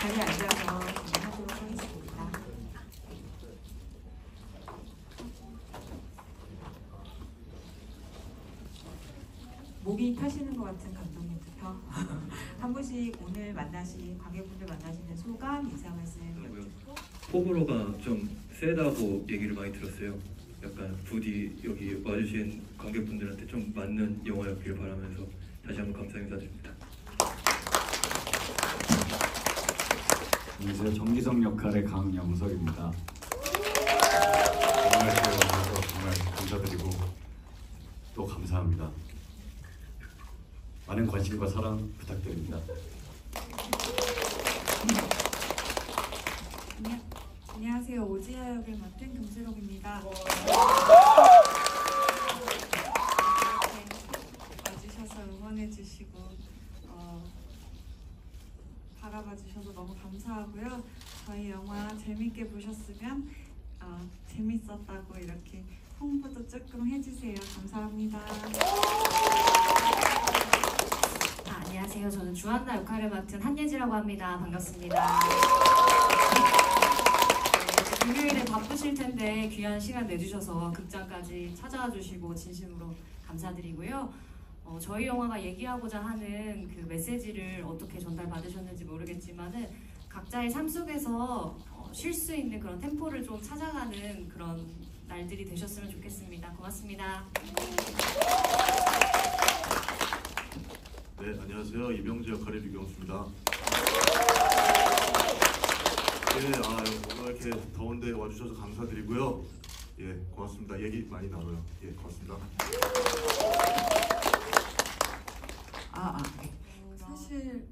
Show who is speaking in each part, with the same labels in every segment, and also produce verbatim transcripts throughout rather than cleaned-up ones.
Speaker 1: 자리에 앉아서 진행하도록 하겠습니다. 목이 타시는 것 같은 감독님 투표. 한 분씩 오늘 만나신 관객분들 만나시는 소감, 인사 말씀.
Speaker 2: 호불호가 좀 세다고 얘기를 많이 들었어요. 약간 부디 여기 와주신 관객분들한테 좀 맞는 영화였길 바라면서 다시 한번 감사 인사드립니다.
Speaker 3: 안녕하세요. 정기석 역할의 강영석입니다. 정말 좋아서 정말 감사드리고 또 감사합니다. 많은 관심과 사랑 부탁드립니다.
Speaker 4: 안녕, 안녕하세요. 오지아 역을 맡은 금수록입니다. 와주셔서 응원해주시고 어, 바라봐주셔서 너무 감사하고요. 저희 영화 재밌게 보셨으면 어, 재밌었다고 이렇게 홍보도 조금 해주세요. 감사합니다.
Speaker 1: 아, 안녕하세요. 저는 주한나 역할을 맡은 한예지라고 합니다. 반갑습니다. 네, 금요일에 바쁘실 텐데 귀한 시간 내주셔서 극장까지 찾아와 주시고 진심으로 감사드리고요. 어, 저희 영화가 얘기하고자 하는 그 메시지를 어떻게 전달받으셨는지 모르겠지만은 각자의 삶 속에서 어, 쉴 수 있는 그런 템포를 좀 찾아가는 그런 날들이 되셨으면 좋겠습니다. 고맙습니다.
Speaker 5: 네, 안녕하세요. 이병재 역할의 류경수입니다. 예, 아, 오늘 이렇게 더운데 와주셔서 감사드리고요. 예, 고맙습니다. 얘기 많이 나눠요. 예, 고맙습니다.
Speaker 4: 아, 아, 네. 사실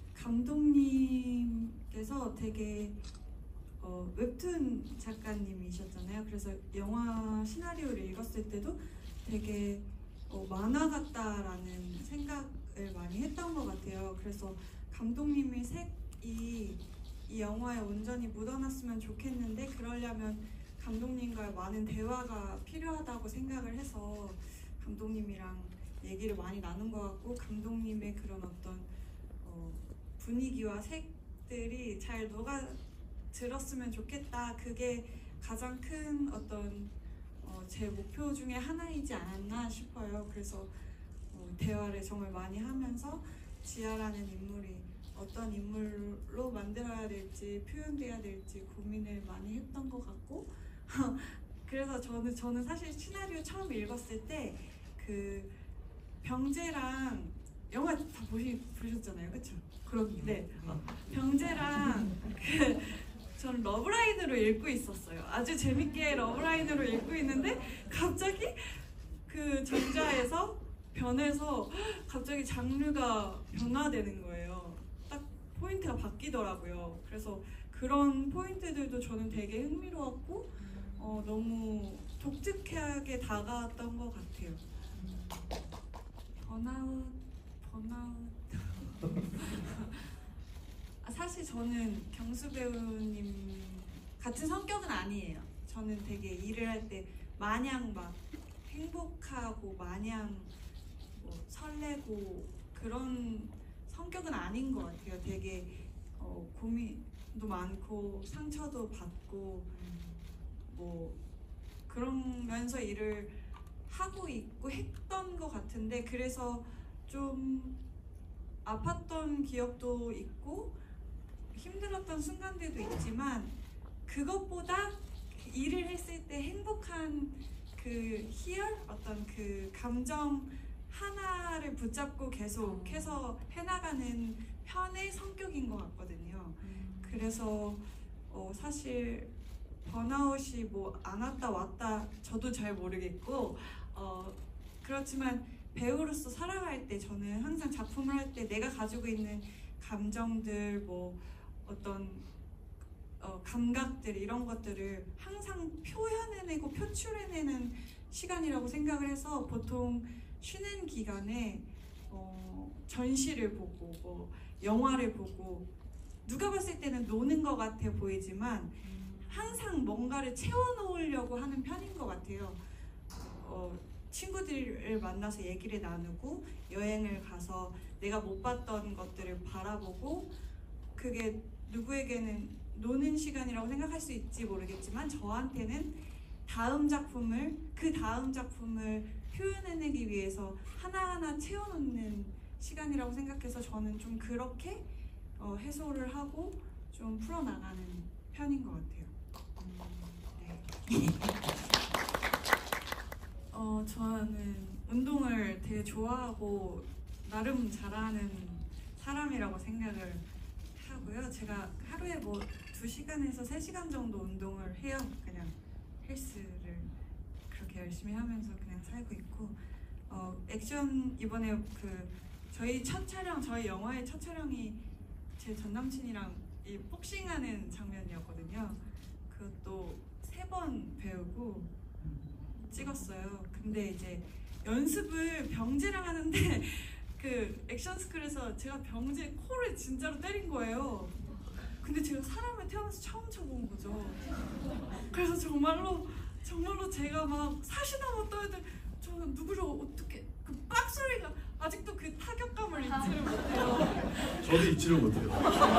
Speaker 4: 감독님께서 되게 어, 웹툰 작가님이셨잖아요. 그래서 영화 시나리오를 읽었을 때도 되게 어, 만화 같다라는 생각을 많이 했던 것 같아요. 그래서 감독님의 색이 이 영화에 온전히 묻어났으면 좋겠는데 그러려면 감독님과의 많은 대화가 필요하다고 생각을 해서 감독님이랑 얘기를 많이 나눈 것 같고 감독님의 그런 어떤 어, 분위기와 색들이 잘 녹아 들었으면 좋겠다. 그게 가장 큰 어떤 어, 제 목표 중에 하나이지 않았나 싶어요. 그래서 어, 대화를 정말 많이 하면서 지아라는 인물이 어떤 인물로 만들어야 될지 표현돼야 될지 고민을 많이 했던 것 같고 그래서 저는 저는 사실 시나리오 처음 읽었을 때 그 병재랑 영화 다 보시, 보셨잖아요, 그렇죠?
Speaker 1: 그럼요.
Speaker 4: 네, 어, 병재랑 그 저는 러브라인으로 읽고 있었어요. 아주 재밌게 러브라인으로 읽고 있는데 갑자기 그 전자에서 변해서 갑자기 장르가 변화되는 거예요. 딱 포인트가 바뀌더라고요. 그래서 그런 포인트들도 저는 되게 흥미로웠고 어, 너무 독특하게 다가왔던 것 같아요. 번아웃, 번아웃. 사실 저는 경수 배우님 같은 성격은 아니에요. 저는 되게 일을 할 때 마냥 막 행복하고 마냥 뭐 설레고 그런 성격은 아닌 것 같아요. 되게 어, 고민도 많고 상처도 받고 뭐 그러면서 일을 하고 있고 했던 것 같은데 그래서 좀 아팠던 기억도 있고 힘들었던 순간들도 있지만 그것보다 일을 했을 때 행복한 그 희열? 어떤 그 감정 하나를 붙잡고 계속해서 해나가는 편의 성격인 것 같거든요. 그래서 어 사실 번아웃이 뭐 안 왔다 왔다 저도 잘 모르겠고 어 그렇지만 배우로서 살아갈 때 저는 항상 작품을 할 때 내가 가지고 있는 감정들 뭐 어떤 어, 감각들 이런 것들을 항상 표현해내고 표출해내는 시간이라고 생각을 해서 보통 쉬는 기간에 어, 전시를 보고 뭐 영화를 보고 누가 봤을 때는 노는 것 같아 보이지만 항상 뭔가를 채워놓으려고 하는 편인 것 같아요. 어, 친구들을 만나서 얘기를 나누고 여행을 가서 내가 못 봤던 것들을 바라보고 그게 누구에게는 노는 시간이라고 생각할 수 있지 모르겠지만 저한테는 다음 작품을 그 다음 작품을 표현해내기 위해서 하나하나 채워놓는 시간이라고 생각해서 저는 좀 그렇게 어, 해소를 하고 좀 풀어나가는 편인 것 같아요. 음, 네. 어, 저는 운동을 되게 좋아하고 나름 잘하는 사람이라고 생각을 하고요. 제가 하루에 뭐 두 시간에서 세 시간 정도 운동을 해요. 그냥 헬스를 그렇게 열심히 하면서 그냥 살고 있고 어, 액션 이번에 그 저희 첫 촬영, 저희 영화의 첫 촬영이 제 전 남친이랑 이 복싱하는 장면이었거든요. 그것도 세 번 배우고 찍었어요. 근데 이제 연습을 병재랑 하는데 그 액션 스쿨에서 제가 병재 코를 진짜로 때린 거예요. 근데 제가 사람을 태어나서 처음 쳐본 거죠. 그래서 정말로 정말로 제가 막 사시나무 떠야 저는 누구를 어떻게 그 빡 소리가 아직도 그 타격감을 잊지를 못해요.
Speaker 5: 저도 잊지를 못해요.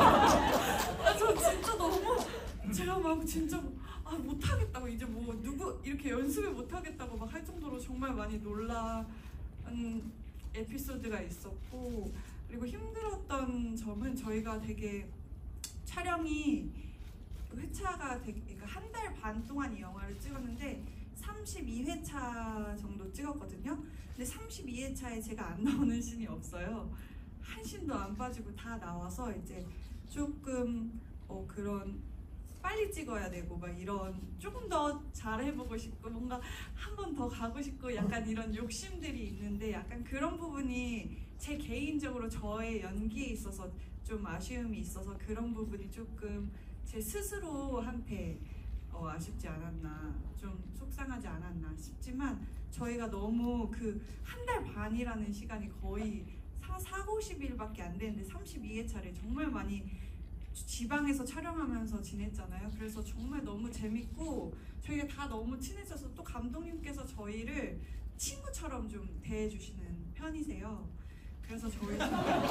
Speaker 4: 아, 저 진짜 너무 제가 막 진짜 아 못하겠다고 이제 뭐 누구 이렇게 연습을 못하겠다고 막 할 정도로 정말 많이 놀란 에피소드가 있었고 그리고 힘들었던 점은 저희가 되게 촬영이 회차가 되게 그러니까 한 달 반 동안 이 영화를 찍었는데 삼십이 회차 정도 찍었거든요. 근데 삼십이 회차에 제가 안 나오는 씬이 없어요. 한 씬도 안 빠지고 다 나와서 이제 조금 어 그런 빨리 찍어야 되고 막 이런 조금 더 잘해보고 싶고 뭔가 한 번 더 가고 싶고 약간 이런 욕심들이 있는데 약간 그런 부분이 제 개인적으로 저의 연기에 있어서 좀 아쉬움이 있어서 그런 부분이 조금 제 스스로한테 어, 아쉽지 않았나 좀 속상하지 않았나 싶지만 저희가 너무 그 한 달 반이라는 시간이 거의 사오십 일밖에 안 되는데 삼십이 회차를 정말 많이 지방에서 촬영하면서 지냈잖아요. 그래서 정말 너무 재밌고 저희가 다 너무 친해져서 또 감독님께서 저희를 친구처럼 좀 대해주시는 편이세요. 그래서 저희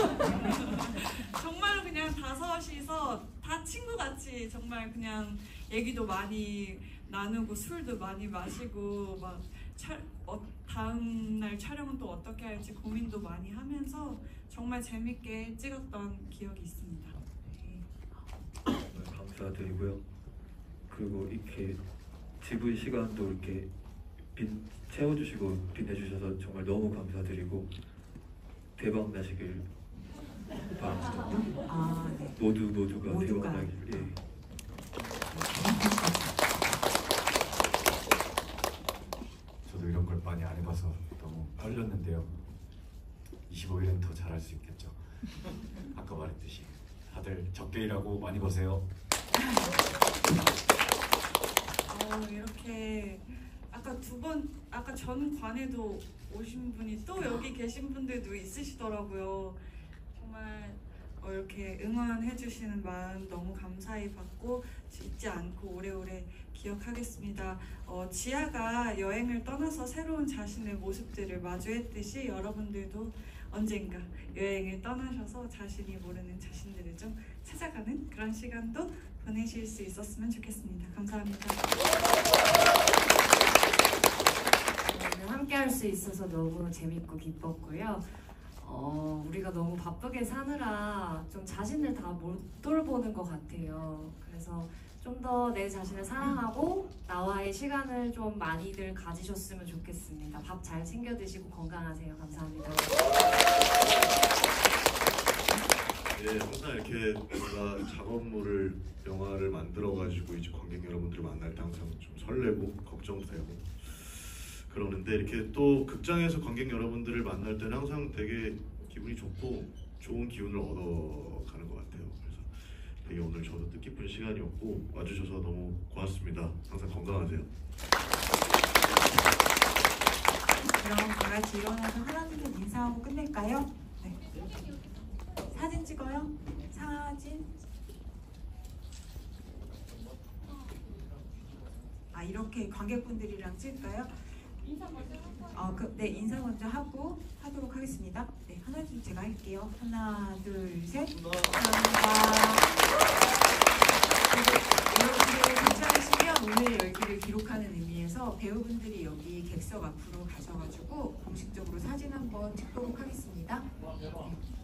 Speaker 4: 정말 그냥 다섯이서 다 친구같이 정말 그냥 얘기도 많이 나누고 술도 많이 마시고 막 차, 어, 다음 날 촬영은 또 어떻게 할지 고민도 많이 하면서 정말 재밌게 찍었던 기억이 있습니다. 네.
Speaker 2: 정말 감사드리고요. 그리고 이렇게 지분 시간도 이렇게 빈, 채워주시고 빛내주셔서 정말 너무 감사드리고 대박 나시길 바랍니다.
Speaker 6: 아, 네.
Speaker 2: 모두 모두가,
Speaker 6: 모두가.
Speaker 2: 대박 나길. 예.
Speaker 3: 저도 이런 걸 많이 안 해봐서 너무 떨렸는데요. 이십오 일은 더 잘할 수 있겠죠. 아까 말했듯이 다들 적게 일하고 많이 버세요.
Speaker 4: 어, 이렇게 아까 두 번 아까 전 관에도 오신 분이 또 여기 계신 분들도 있으시더라고요. 정말 어, 이렇게 응원해 주시는 마음 너무 감사히 받고 잊지 않고 오래오래 기억하겠습니다. 어, 지아가 여행을 떠나서 새로운 자신의 모습들을 마주했듯이 여러분들도 언젠가 여행을 떠나셔서 자신이 모르는 자신들을 좀 찾아가는 그런 시간도 보내실 수 있었으면 좋겠습니다. 감사합니다.
Speaker 1: 오늘 함께 할 수 있어서 너무 재밌고 기뻤고요. 어, 우리가 너무 바쁘게 사느라 좀 자신을 다 못 돌보는 것 같아요. 그래서 좀 더 내 자신을 사랑하고 나와의 시간을 좀 많이들 가지셨으면 좋겠습니다. 밥 잘 챙겨 드시고 건강하세요. 감사합니다.
Speaker 5: 예, 항상 이렇게 뭔가 작업물을 영화를 만들어가지고 이제 관객 여러분들을 만날 때 항상 좀 설레고 걱정되고 그러는데 이렇게 또 극장에서 관객 여러분들을 만날 때는 항상 되게 기분이 좋고 좋은 기운을 얻어가는 것 같아요. 그래서 되게 오늘 저도 뜻깊은 시간이었고 와주셔서 너무 고맙습니다. 항상 건강하세요.
Speaker 6: 그럼 다 같이 일어나서 하나 둘 셋 인사하고 끝낼까요? 네. 사진 찍어요? 사진. 아 이렇게 관객분들이랑 찍을까요? 인사 먼저 어, 그, 네 인사 먼저 하고 하도록 하겠습니다. 네 하나 둘 제가 할게요. 하나 둘 셋. 감사합니다. 기록하는 의미에서 배우분들이 여기 객석 앞으로 가셔가지고 공식적으로 사진 한번 찍도록 하겠습니다. 네.